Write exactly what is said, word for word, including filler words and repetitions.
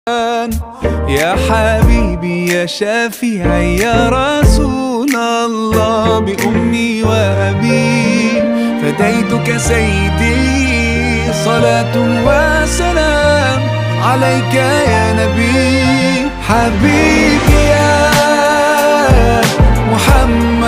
يا حبيبي يا شفيعي يا رسول الله، بأمي وأبي فديتك سيدي، صلاة وسلام عليك يا نبي. حبيبي يا محمد